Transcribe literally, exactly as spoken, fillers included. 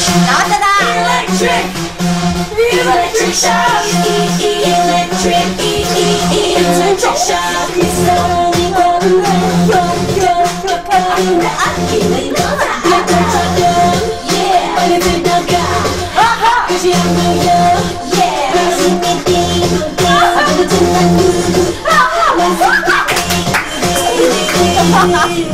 나왔잖아. Electric, electric shock. Electric, electric shock. 미소니 걸음을 격격격하는 아끼는 거다. 격격격격, yeah. 빨리 들어가. 끝이 안 보여, yeah. 가슴이 띵띵. 아무도 듣는 누구. 난 생각해.